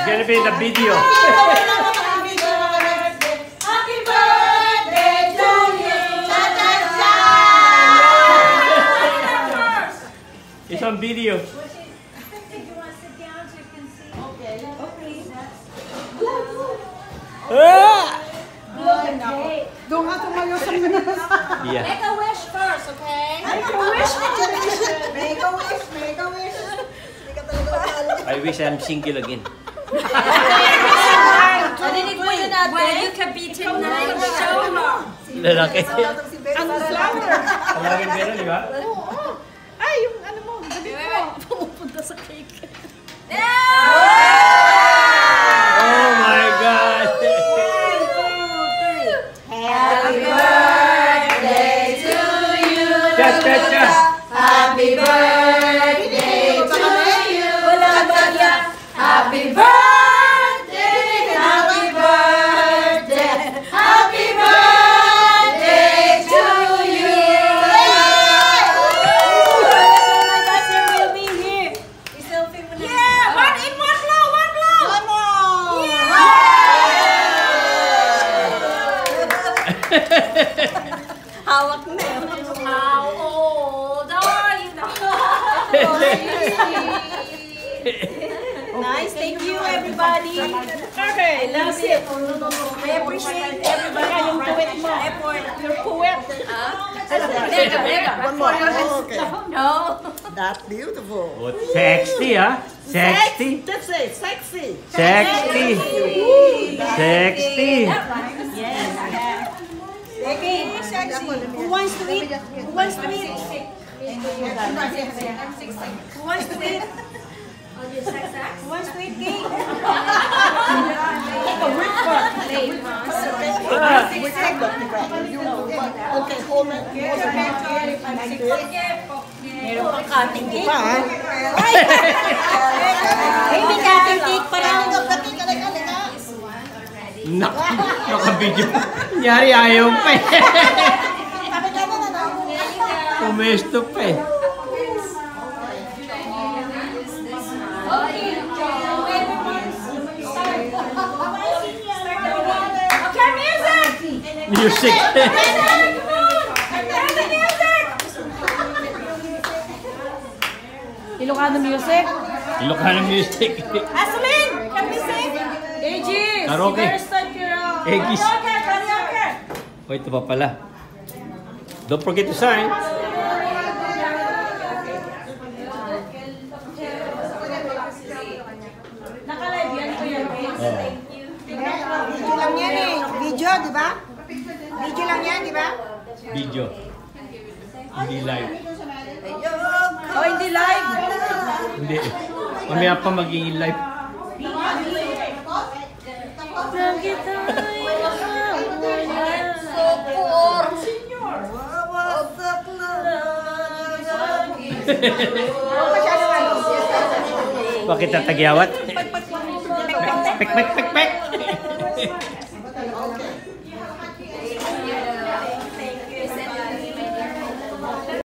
gonna be the video. Happy birthday to you. It's on video. Doon nga tumayo sa minas. Yeah. Make a wish first, okay? Make a wish. Make a wish. Make a wish. Hindi ka talaga I wish I'm single again. Narinig mo yun natin? Well, you can be tonight. Show mo. Lalaki. Ang flower. Palaging meron, di ba? Oo. Ay, yung ano mo, gabi mo. Pumupunta sa cake. Oh my God! Happy birthday to you. Cha-cha-cha! Happy birthday to you. Wala ba yan? Happy birthday. Happy birthday. Happy birthday to you. My buzzer will be here. Yeah, one in one blow, one blow. One more. Hawak na yun. How old are you now? Nice, thank you everybody. Okay, last it. I appreciate everybody. Yung poet mo. Effort. Your poet. One more. Okay. No. That's beautiful. Oh, sexy, huh? Sexy. That's it. Sexy. Sexy. Sexy. Yes. Okay. Who wants to eat? Who wants to eat? Who wants to eat? Who wants to eat cake? Okay, hold it. Meron pang cutting cake. Pa, Ay, may cutting cake pa lang. Naka-video. Nyari ayaw pa eh. Pumesto pa eh. Okay, music! Music. Ilocano music. Ilocano music. Aslin, can we sing? Aegis. Karaoke. You better start your... Aegis. Karaoke. Oh, ito pa pala. Don't forget to sign. Naka-live yan ko yan. Video lang yan eh. Video, di ba? Video lang yan, di ba? Video. Hindi live. Oh, hindi live. Hindi. Mamaya pa magiging live. Bakit tatagyawat? Pek, pek, pek, pek.